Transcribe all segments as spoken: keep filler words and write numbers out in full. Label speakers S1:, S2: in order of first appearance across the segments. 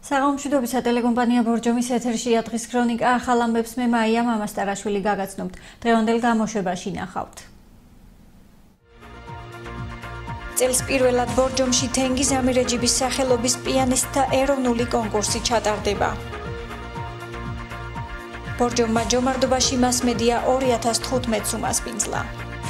S1: საღამოშვიდობისა ტელეკომპანია ბორჯომის ეთერშია დღის ქრონიკა ახალ ამბებს მე მაია მამასტარაშვილი გაგაცნობთ. დღევანდელ გამოშვებაში ნახავთ. წელს პირველად ბორჯომში თენგიზ ამირეჯიბის სახელობის პიანისტთა ეროვნული კონკურსი ჩატარდება. ბორჯომმა ჯომარდობაში მასმედია ორი ათას თხუთმეტს უმასპინძლა.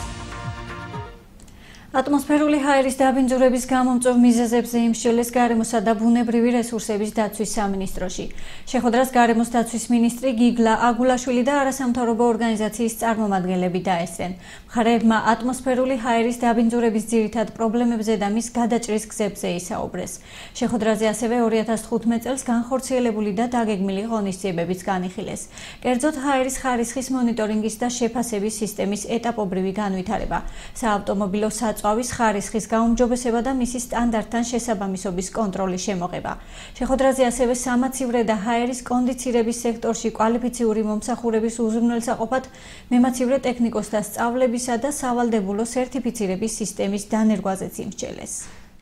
S1: ატმოსფერული ჰაერის დაბინძურების გამომწვევ მიზეზებზე იმსჯელეს გარემოსა და ბუნებრივი რესურსების დაცვის სამინისტროში. შეხვედრას გარემოს დაცვის მინისტრი გიგლა აგულაშვილი და არასამთავრობო ორგანიზაციის წარმომადგენლები დაესწრნენ. მხარეებმა ატმოსფერული ჰაერის დაბინძურების ძირითად პრობლემებზე და მის გადაჭრის გზებზე ისაუბრეს. შეხვედრაზე ასევე ორი ათას თხუთმეტ წელს განხორციელებული და დაგეგმილი ღონისძიებებიც განიხილეს. კერძოდ ჰაერის ხარისხის მონიტორინგის და შეფასების სისტემის ეტაპობრივი განვითარება, საავტომობილო წავის ხარისხის გაუმჯობესება და მისი სტანდარტთან შესაბამისობის კონტროლის შემოღება. შეხვედრაზე ასევე სამაცივრე და ჰაერის კონდიცირების სექტორში კვალიფიციური მომსახურების უზრუნველსაყოფად მემაცივრე ტექნიკოსთა სწავლებისა და სავალდებულო სერტიფიცირების სისტემის დანერგვაზეც იმსჯელეს.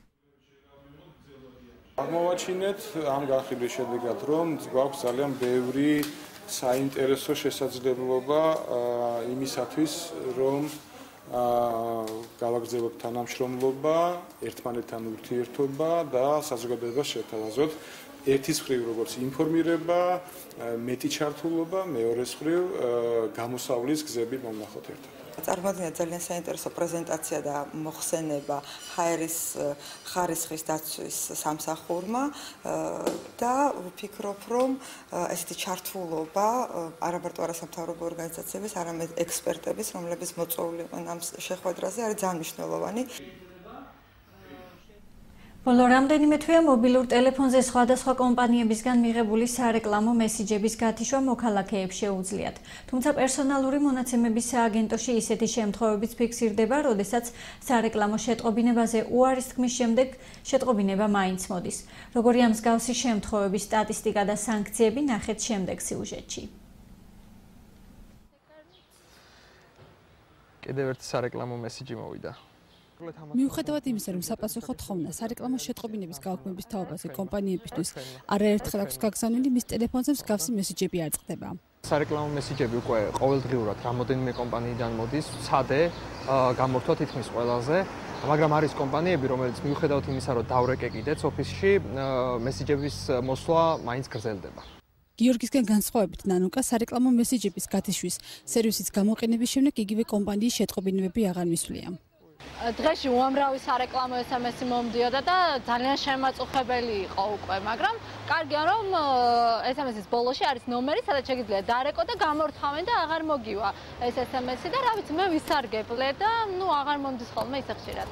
S2: აღმოვაჩინეთ ამ განხილვის შედეგად, რომ გვაქვს ძალიან ბევრი საინტერესო შესაძლებლობა იმისათვის, რომ გავაგრძელოთ თანამშრომლობა, ერთმანეთთან ურთიერთობა და საზოგადოებას შევთავაზოთ ერთის მხრივ როგორც ინფორმირება, მეტი ჩართულობა, მეორეს მხრივ გამოსავლის გზები მომნახოთ ერთად.
S3: წარმოადგენდა ძალიან საინტერესო პრეზენტაცია და მოხსენება ჰაერის ხარისხის დაცვის სამსახურმა და ვფიქრობ, რომ ესეთი ჩართულობა არა მარტო არასამთავრობო ორგანიზაციების, არამედ ექსპერტების, რომლებიც მოწვეული იყვნენ ამ შეხვედრაზე, არის ძალიან მნიშვნელოვანი.
S1: ბოლო რამდენიმე თვეა მობილურ ტელეფონზე სხვადასხვა კომპანიებისგან მიღებული სარეკლამო მესიჯების გათიშვა მოქალაქეებს შეუძლიათ. თუმცა პერსონალური მონაცემების სააგენტოში ისეთი შემთხვევებიც ფიქსირდება, როდესაც სარეკლამო შეტყობინებაზე უარის თქმის შემდეგ შეტყობინება მაინც მოდის. როგორია მსგავსი შემთხვევების სტატისტიკა და სანქციები ნახეთ შემდეგ სიუჟეტში.
S4: კიდევ ერთი სარეკლამო მესიჯი მოვიდა.
S5: მიუხედავად იმისა, რომ საპასუხო თხოვნა სარეკლამო შეტყობინების გაუქმების თაობაზე კომპანიებისთვის არაერთხელ აქვს გაგზავნილი, მის ტელეფონზე მსგავსი მესიჯები არ წყდება.
S4: სარეკლამო მესიჯები უკვე ყოველდღიურად რამოდენიმე კომპანიიდან მოდის, ცადე, გამორთვა თითქმის ყველაზე, მაგრამ არის კომპანიები, რომელიც მიუხედავად იმისა, რომ დავრეკეკიდეთ ოფისში, მესიჯების მოსვლა მაინც გრძელდება.
S5: გიორგისგან განსხვავებით ნანუკა სარეკლამო მესიჯების გათიშვის სერვისის გამოყენების შემდეგ იგივე კომპანიის შეტყობინებები აღარ მისვლია.
S6: დღეში უამრავი სარეკლამო ეს ემ ესი მომდიოდა და ძალიან შემაწუხებელი იყო უკვე, მაგრამ კარგია რომ ეს ემ ესის ბოლოში არის ნომერი, სადაც შეგიძლია დარეკო და გამორთავენ და აღარ მოგივა ეს ეს ემ ესი და რა ვიცი, მე ვისარგებლე და ნუ აღარ მომდის ხოლმე ისე ხშირად.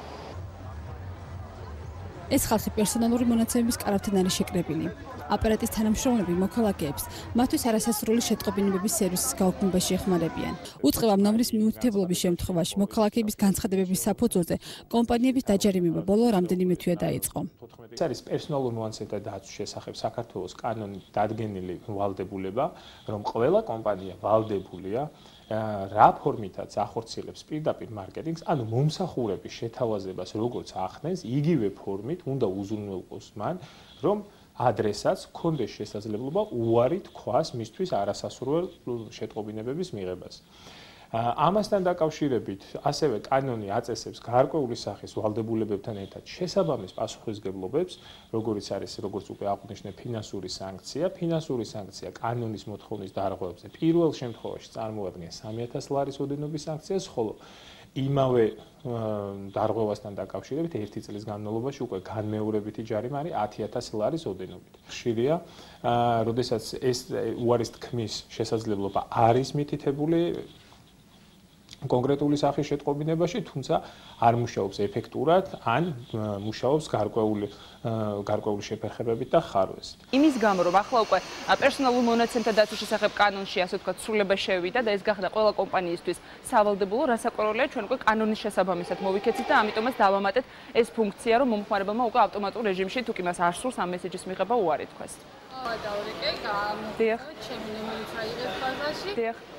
S5: ეს ხალხი პერსონალური მონაცემების კარავთან არის შეკრებილი. აპარატის თანამშრომლები მოქალაქეებს მათთვის არასასრული შეტყობინებების სერვისის გაუქმებაში ეხმარებიან. უწყება ნომრის მიუთითებლობის შემთხვევაში მოქალაქეების განცხადებების საფუძველზე კომპანიების დაჯერიმება ბოლო რამდენიმე თვეა დაიწყო.
S7: ეს არის პერსონალურ მონაცემთა დაცვის შესახებ საქართველოს კანონით დადგენილი ვალდებულება, რომ ყველა კომპანია ვალდებულია რა ფორმითაც ახორციელებს პირდაპირ მარკეტინგს, ანუ მომსახურების შეთავაზებას როგორც ახდენს, იგივე ფორმით უნდა უზრუნველყოს მან, რომ ადრესაც ქონდეს შესაძლებლობა უარი თქვას მისთვის არასასურველ შეტყობინებების მიღებას. ამასთან დაკავშირებით ასევე კანონი აწესებს გარკვეული სახის ვალდებულებებთან ერთად შესაბამის პასუხისმგებლობებს, როგორიც არის როგორც უკვე აღვნიშნე ფინანსური სანქცია. ფინანსური სანქცია კანონის მოთხოვნის დარღვევებზე პირველ შემთხვევაში წარმოადგენს სამი ათას ლარის ოდენობის სანქციას, ხოლო იმავე დარღვევასთან დაკავშირებით ერთი წლის განმავლობაში უკვე განმეორებითი ჯარიმა არის ათი ათასი ლარის ოდენობით. ხშირია, როდესაც ეს უარის თქმის შესაძლებლობა არის მითითებული კონკრეტული სახის შეტყობინებაში, თუმცა არ მუშაობს ეფექტურად, ან მუშაობს გარკვეული გარკვეული შეფერხებებით და ხარვესით.
S8: იმის გამო, რომ ახლა უკვე პერსონალურ მონაცემთა დაცვის შესახებ კანონში, ასე ვთქვათ, ცვლილება შევიდა და ეს გახდა ყველა კომპანიისთვის სავალდებულო, რასაკვირველია, ჩვენ უკვე კანონის შესაბამისად მოვიქეცით და ამიტომაც დავამატეთ ეს ფუნქცია, რომ მომხმარებელმა უკვე ავტომატურ რეჟიმში თუ კი მას არ სურს ამ მესიჯის მიღება უარი თქვას.
S6: დავრეკე, გამოდიახ, ჩემი ნომერიც აიღეს ბაზაში.
S8: დიახ.
S6: და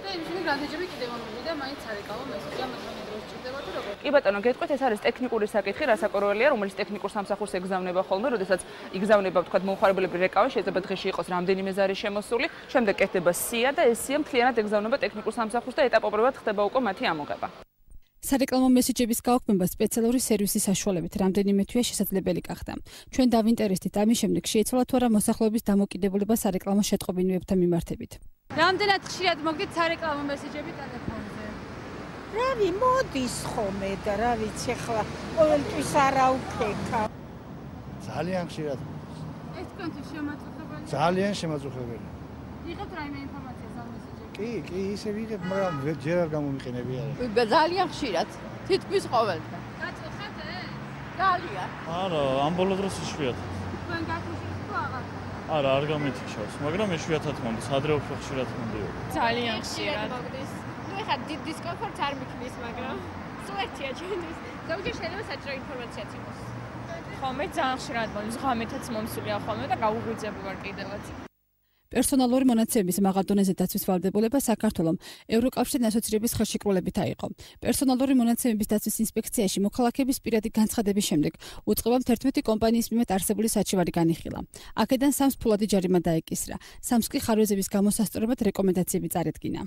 S8: კი ბატონო, გეტყვით, ეს არის ტექნიკური საკითხი, რასაკვირველია, რომელიც ტექნიკურ სამსახურს ეგზავნება ხოლმე, როდესაც იგზავნება, ვთქვათ, მომხმარებლები რეკავენ, შეიძლება დღეში იყოს რამდენიმე ზარი შემოსული, შემდეგ კეთდება სია და ეს სია მთლიანად ეგზავნება ტექნიკურ სამსახურს და ეტაპობრივად ხდება უკვე მათი ამოღება.
S5: სარეკლამო მესიჯების გაუქმება სპეციალური სერვისის საშუალებით რამდენიმე თვეა შესაძლებელი გახდა. ჩვენ დავინტერესდით ამის შემდეგ შეიცვალა თუ არა მოსახლეობის დამოკიდებულება სარეკლამო შეტყობინებებთან მიმართებით.
S6: რამდენად ხშირად მოგდით სარეკლამო მესიჯები ტელეფონზე?
S9: რავი, მოდის ხოლმე და რა ვიცი, ახლა ყოველთვის არა უფექა.
S10: ძალიან ხშირად.
S6: ეს თქვენთვის შემაწუხებელი?
S10: ძალიან შემაწუხებელი.
S6: იღებთ რაიმე ინფორმაციას ამ მესიჯებზე?
S10: კი, კი, ისე ვიღებ, მაგრამ ჯერ არ გამომიყენები არა.
S6: ძალიან ხშირად. თითქმის ყოველდღე. გაწუხეთ ეს? ძალიან.
S11: არა, ამ ბოლო დროს იშვიათად.
S6: თქვენ გაგუშინეთ თუ აღარ?
S11: არა, არ გამეთიშავს, მაგრამ იშვიათად მომდის, ადრე უფრო ხშირად მომდიო.
S6: ძალიან ხშირად მომდის. ნუ ეხლა დიდ დისკომფორტს არ მიქმნის, მაგრამ სულ ერთია ჩვენთვის. ზოგჯერ შეიძლება საჭირო ინფორმაციაც იყოს.
S12: ხოლმე ძალიან ხშირად მომდის, ღამეთაც მომსულია ხოლმე და გაუღვიძები ვარ კიდევაც.
S5: პერსონალური მონაცემების მაღალ დონეზე დაცვის ვალდებულება საქართველოს ევროკავშირთან ასოცირების ხელშეკრულებით აიღო. პერსონალური მონაცემების დაცვის ინსპექციაში მოქალაქეების პირადი განცხადების შემდეგ უწყებამ თერთმეტი კომპანიის მიმართ არსებული საჩივარი განიხილა. აქედან სამს ფულადი ჯარიმა დაეკისრა. სამს კი ხარვეზების გამოსასწორებლად რეკომენდაციები წარედგინა.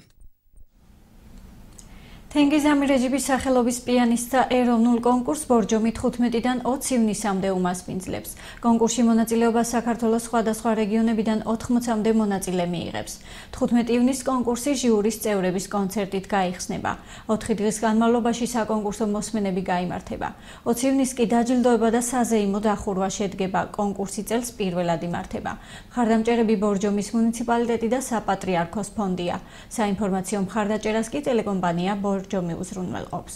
S1: თენგიზ ამირეჯიბის სახელობის პიანისტთა ეროვნულ კონკურსს ბორჯომი თხუთმეტიდან ოცი ივნისამდე უმასპინძლებს. კონკურსში მონაწილეობას საქართველოს სხვადასხვა რეგიონებიდან ოთხმოცამდე მონაწილე მიიღებს. თხუთმეტი ივნისს კონკურსი ჟიურის წევრების კონცერტით გაიხსნება. ოთხი დღის განმავლობაში საკონკურსო მოსმენები გაიმართება. ოცი ივნისს კი დაჯილდოება და საზეიმო დახურვა შედგება. კონკურსი წელს პირველად იმართება. მხარდამჭერები ბორჯომის მუნიციპალიტეტი და საპატრიარქოს ფონდია. საინფორმაციო მხარდაჭერას კი ტელეკომპანია ბორჯომი უზრუნველყოფს.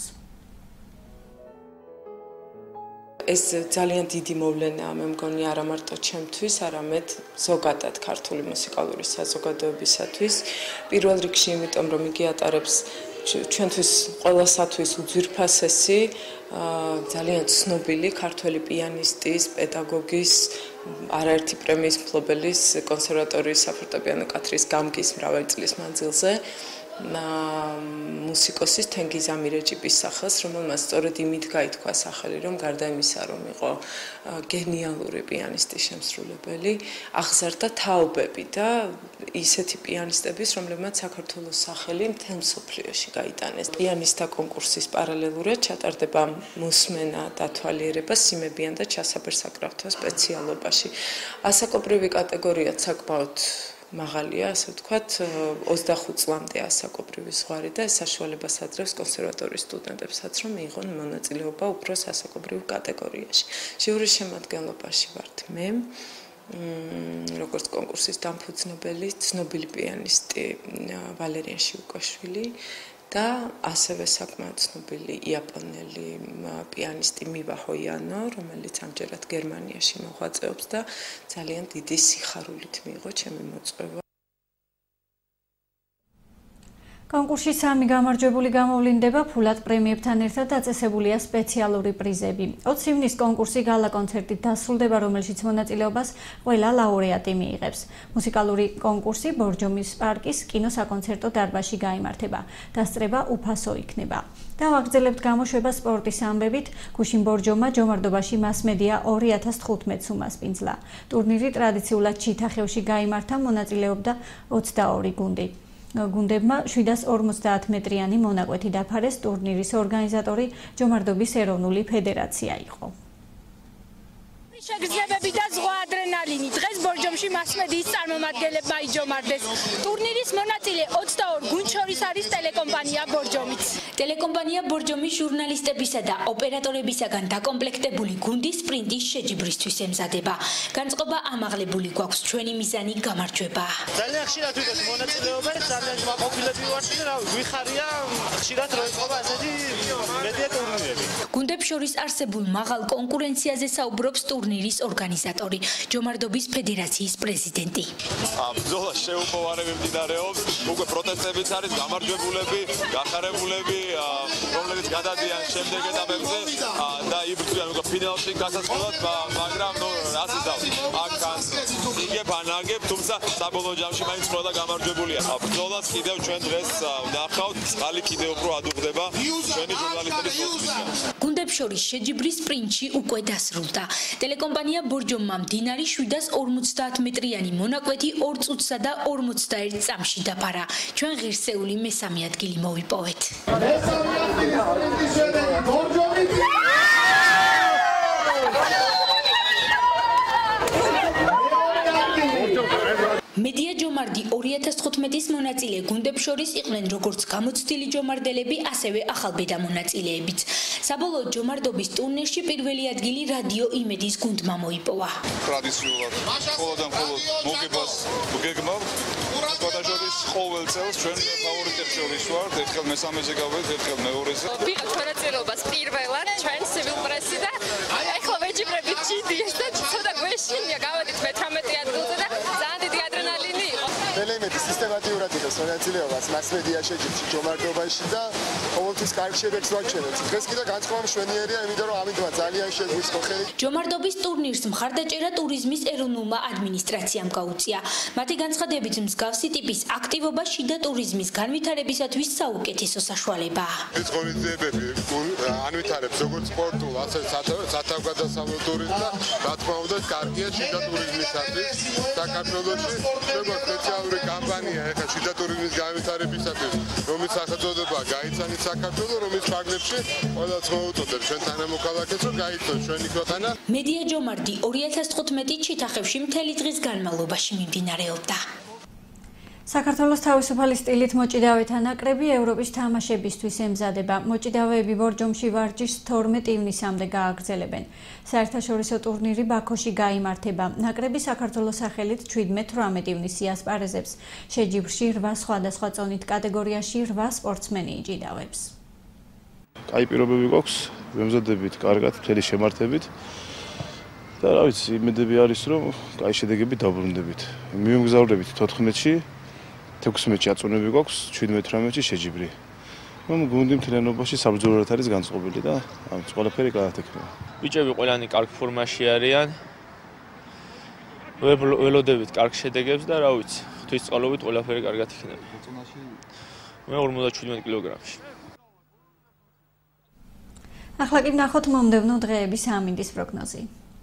S13: ეს ძალიან დიდი მოვლენაა, მე მგონი არა მარტო ჩემთვის, არამედ ზოგადად ქართული მუსიკალური საზოგადოებისათვის. პირველ რიგში იმიტომ, რომ იგი ატარებს ჩვენთვის ყველასათვის უძვირფასესი, ძალიან ცნობილი ქართველი პიანისტის, პედაგოგის, არაერთი პრემიის მფლობელის, კონსერვატორიის საფორტეპიანო კათედრის გამგის მრავალი წლის მანძილზე მუსიკოსის თენგიზ ამირეჯიბის სახელს, რომელმაც სწორედ იმით გაითქვა სახელი, რომ გარდა იმისა, რომ იყო გენიალური პიანისტის შემსრულებელი, აღზარდა თაობები და ისეთი პიანისტების, რომლებმაც საქართველოს სახელი მთელ მსოფლიოში გაიტანეს. პიანისტთა კონკურსის პარალელურად ჩატარდება მოსმენა დათვალიერება სიმებიან და ჩასაბერ-საკრავთო სპეციალობაში. ასაკობრივი კატეგორიაც საკმაოდ მაღალია, ასე ვთქვათ, ოცდახუთ წლამდე ასაკობრივი ზღვარი და ეს საშუალებას აძლევს კონსერვატორიის სტუდენტებსაც, რომ მიიღონ მონაწილეობა უფრო ასაკობრივ კატეგორიაში. ჟიურის შემადგენლობაში ვართ მე, როგორც კონკურსის დამფუძნებელი, ცნობილი პიანისტი ვალერიან შიუკაშვილი და ასევე საკმაოდ ცნობილი იაპონელი პიანისტი მივა ჰოიანო, რომელიც ამჯერად გერმანიაში მოღვაწეობს და ძალიან დიდი სიხარულით მიიღო ჩემი მოწვევა.
S1: კონკურსში სამი გამარჯვებული გამოვლინდება, ფულად პრემიებთან ერთად დაწესებულია სპეციალური პრიზები. ოცი ივნისს კონკურსი გალა კონცერტით დასრულდება, რომელშიც მონაწილეობას ყველა ლაურეატი მიიღებს. მუსიკალური კონკურსი ბორჯომის პარკის კინოსაკონცერტო დარბაზში გაიმართება. დასწრება უფასო იქნება. დავაგრძელებთ გამოშვება სპორტის ამბებით. გუშინ ბორჯომმა ჯომარდობაში მასმედია ორი ათას თხუთმეტს უმასპინძლა. ტურნირი ტრადიციულად ჩიტახევში გაიმართა, მონაწილეობდა ოცდაორი გუნდი. გუნდებმა შვიდას ორმოცდაათ მეტრიანი მონაკვეთი დაფარეს. ტურნირის ორგანიზატორი ჯომარდობის ეროვნული ფედერაცია იყო.
S14: შეგრძნებები და ზღვა ადრენალინი. დღეს ბორჯომში მასმედიის წარმომადგენლებმა იჯომარდეს. ტურნირის მონაწილე ოცდაორ გუნდს შორის არის ტელეკომპანია ბორჯომიც.
S15: ტელეკომპანია ბორჯომის ჟურნალისტებისა და ოპერატორებისაგან დაკომპლექტებული გუნდი სპრინტის შეჯიბრისთვის ემზადება. განწყობა ამაღლებული გვაქვს, ჩვენი მიზანი გამარჯვება.
S16: ძალიან ხშირად ვიღებ მონაწილეობა, ძალიან მაყოფილები ვარ და ვიხარია ხშირად რო იწყება ასეთი მედია ტურნირები.
S15: გუნდებს გუნდებს შორის არსებულ მაღალ კონკურენციაზე საუბრობს ტურნირის ორგანიზატორი, ჯომარდობის ფედერაციის პრეზიდენტი.
S17: ბრძოლა შეუპოვარები მიმდინარეობს, უკვე პროტესტებიც არის, გამარჯვებულები, გახარებულები, რომლებიც გადადიან შემდეგ ეტაპებზე და იბრძვიან უკვე ფინალში გასასვლელად, მაგრამ ნუ ასე და აქან იგებ ანაგებ, თუმცა საბოლოო ჯამში მაინც ყველა გამარჯვებულია. ბრძოლას კიდევ ჩვენ დღეს ვნახავთ, წყალი კიდევ უფრო ადუღდება ჩვენი ჟურნალისტების პოსტიდან.
S15: გუნდებს შორის შეჯიბრის სპრინტში უკვე დასრულდა. ტელეკომპანია ბორჯომმა მდინარის შვიდას ორმოცდაათ მეტრიანი მონაკვეთი ორ წუთსა და ორმოცდაერთ წამში დაფარა. ჩვენ ღირსეული მესამე ადგილი მოვიპოვეთ. მესამე ადგილი სპრინტის შედეგი ბორჯომი მედია ჯომარდი ორი ათას თხუთმეტის მონაწილე გუნდებს შორის იყვნენ როგორც გამოცდილი ჯომარდელები, ასევე ახალბედა მონაწილეებიც. საბოლოო ჯომარდობის ტურნირში პირველი ადგილი რადიო იმედის გუნდმა მოიპოვა.
S17: ტრადიციულად ყოველდღე მხოლოდ მოგებას ვგეგმავთ. გადაჟოდის ყოველ წელს ჩვენ ფავორიტებს შორის ვართ, ერთხელ მესამეზე გავედით, ერთხელ მეორეზე.
S18: ვიღებთ მონაწილეობას პირველად ჩვენ civil press-ი და ახლა ვეჯიბრებით ჯი დი ეს და ცოტა გვეშინია გავედით მეთერთმეტე ადგილზე და ძალიან დიდი ადრენალინი იყო.
S19: ელემენტი სისტემატიურად იღებს მონაწილეობას მასმედია შეჯიბრში ჯომარდობაში და ყოველთვის კარგ შედეგს ვაჩვენებთ. დღეს კიდე განწყობა მშვენიერია, იმიტომ რომ ამიტომა ძალიან შეგვიწყო ხელი.
S15: ჯომარდობის ტურნირს მხარდაჭერა ტურიზმის ეროვნულმა ადმინისტრაციამ გაუწია. მათი განცხადებით მსგავსი ტიპის აქტივობა შიდა ტურიზმის განვითარებისათვის საუკეთესო საშუალებაა.
S17: ეს ღონისძიებები ანვითარებს როგორც სპორტულ, ასევე სათავგადასავლო ტურიზმს და რა თქმა უნდა კარგია შიდა ტურიზმისათვის საქართველოში. როგორც სპეციალური კამპანია ეხლა შიდა ტურიზმის განვითარებისათვის, რომლის სახელწოდება გაიცანით საქართველოს, რომლის ფარგლებში ყველაც მოუწოდებს ჩვენ თანამოქალაქეს, რომ გაიცნოთ ჩვენი ქვეყანა.
S15: მედია ჯომარდი ორი ათას თხუთმეტი ჩიტახევში მთელი დღის განმავლობაში მიმდინარეობდა.
S1: საქართველოს თავისუფალი სტილით მოჭიდავეთა ნაკრები ევროპის თამაშებისთვის ემზადება. მოჭიდავეები ბორჯომში ვარჯიშს თორმეტ ივნისამდე გააგრძელებენ. საერთაშორისო ტურნირი ბაქოში გაიმართება. ნაკრები საქართველოს სახელით შვიდმეტ-თვრამეტ ივნისს ასპარეზებს. შეჯიბრში რვა სხვადასხვა წონით კატეგორიაში რვა სპორტსმენი იჭიდავებს.
S10: კაი პირობები გვაქვს, ვემზადებით კარგად, მთელი შემართებით. და რა ვიცი, იმედები არის, რომ კაი შედეგები დავბრუნდებით. მივმგზავრდებით თოთხმეტში, თექვსმეტში აწონები გვაქვს, შვიდმეტ-თვრამეტში შეჯიბრი. ნუ გუნდი მთლიანობაში საბრძოლოდ არის განწყობილი და ამის ყველაფერი გაათექნება.
S20: ბიჭები ყველანი კარგ ფორმაში არიან. ველოდებით კარგ შედეგებს და რა ვიცი, ღვთისწყალობით ყველაფერი კარგად იქნება. მე ორმოცდაშვიდმეტ კილოგრამში.
S1: ახლა კი ვნახოთ მომდევნო დღეების ამინდის პროგნოზი.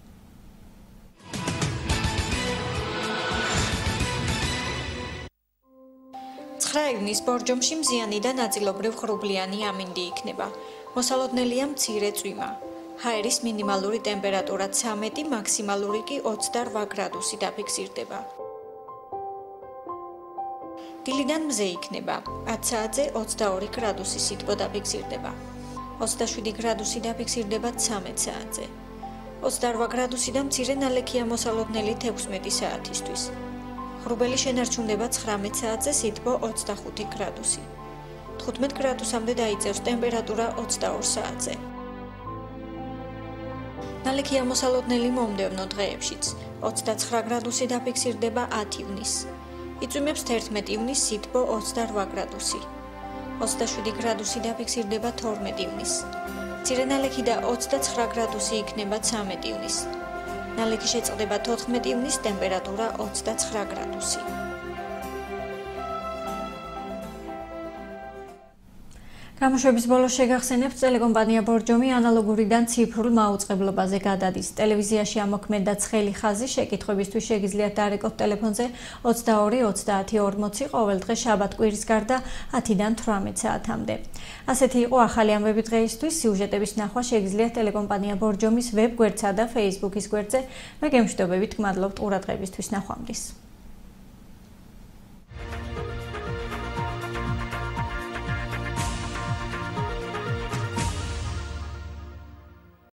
S1: ცხრა ივნისს ბორჯომში მზიანი და ნაწილობრივ ღრუბლიანი ამინდი იქნება. მოსალოდნელია მცირე წვიმა. ჰაერის მინიმალური ტემპერატურა ცამეტი, მაქსიმალური კი ოცდარვა გრადუსი დაფიქსირდება. დილიდან მზე იქნება. ათ საათზე ოცდაორი გრადუსი სითბო დაფიქსირდება. ოცდაშვიდი გრადუსი დაფიქსირდება ცამეტ საათზე. ოცდარვა გრადუსი და მცირე ნალექია მოსალოდნელი თექვსმეტი საათისთვის. ღრუბელი შენარჩუნდება ცხრამეტ საათზე სითბო ოცდახუთი გრადუსი. თხუთმეტ გრადუსამდე დაიწევს ტემპერატურა ოცდაორ საათზე. ნალექია მოსალოდნელი მომდევნო დღეებშიც. ოცდაცხრა გრადუსი დაფიქსირდება ათ ივნისს. იწვიმებს თერთმეტ ივნისს სითბო ოცდარვა გრადუსი. ოცდაშვიდი გრადუსი დაფიქსირდება თორმეტ ივნისს. მცირე ნალექი და ოცდაცხრა გრადუსი იქნება ცამეტ ივნისს. ნალექი შეწყდება თოთხმეტ ივნისს, ტემპერატურა ოცდაცხრა გრადუსი. გამოშვების ბოლოს შეგახსენებთ, ტელეკომპანია ბორჯომი ანალოგურიდან ციფრულ მაუწყებლობაზე გადადის. ტელევიზიაში ამოქმედა ცხელი ხაზი შეკითხვებისთვის შეგიძლიათ დარეკოთ ტელეფონზე ოცდაორი ოცდაათი ორმოცი ყოველდღე შაბათ-კვირის გარდა ათიდან თვრამეტ საათამდე. ასეთი იყო ახალი ამბები დღეისთვის. სიუჟეტების ნახვა შეგიძლიათ ტელეკომპანია ბორჯომის ვებ გვერდსა და Facebook-ის გვერდზე. მე გემშვიდობებით გმადლობთ ყურადღებისთვის, ნახვამდის.